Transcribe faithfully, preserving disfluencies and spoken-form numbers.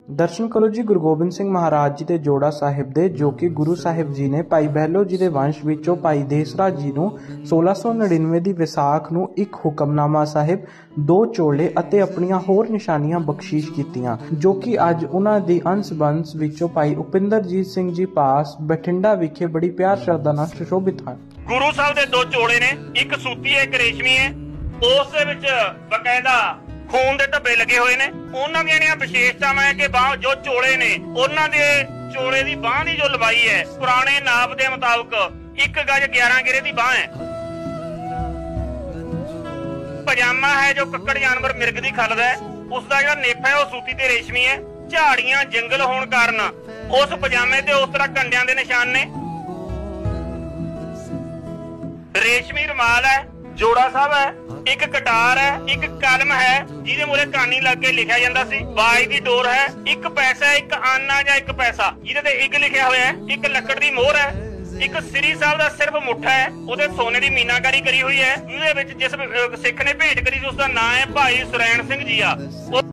दर्शन करो जी गुरु गोबिंद सिंह महाराज जी के जोड़ा साहिब दे, जो कि गुरु साहिब जी ने भाई बहलो जी के वंश विचों भाई देसराज जी नूं सोलह सौ नड़िनवे की विसाख नूं एक हुक्मनामा साहिब, दो चोले अते अपनियां होर निशानियां बख्शीश कीतियां, जो कि अज उन्हां दी अंश बंश विचों भाई उपिंदरजीत सिंह जी पास बठिंडा विखे बड़ी प्यार श्रद्धा नाल सुशोभित हैं। गुरु साहब दे दो चोले ने, एक सूती है, एक रेशमी है। उस दे विच बकायदा खून दे धब्बे लगे हुए ने। उन्हां दी विशेषतावां है कि बाह जो चोले ने, उन्हां दे चोले दी बाह दी जो लंबाई है पुराने नाप दे मुताबिक एक गज ग्यारह गिरे दी बाह है। पजामा है जो कक्कड़ जानवर मिर्ग दी खल दा है, उसदा जिहड़ा नेफा है वो सूती ते रेशमी है। झाड़ियां जंगल होण कारण उस पजामे ते उस तरह कंडियां दे निशान ने। रेशमी रुमाल है, जोड़ा साहब है, एक कटार है, एक कलम है जिहदे मूहरे कानी लग के लिखिया जांदा सी। बाई दी डोर है, एक पैसा, एक आना या एक पैसा जिहदे ते एक लिखिया होया है, एक लकड़ दी मोहर है, एक श्री साहब दा सिर्फ मुठा है, उहदे सोने दी मीनाकारी करी हुई है। उहदे विच जिस सिख ने भेंट करी उसका नाम है भाई सुरैन सिंह जी आ।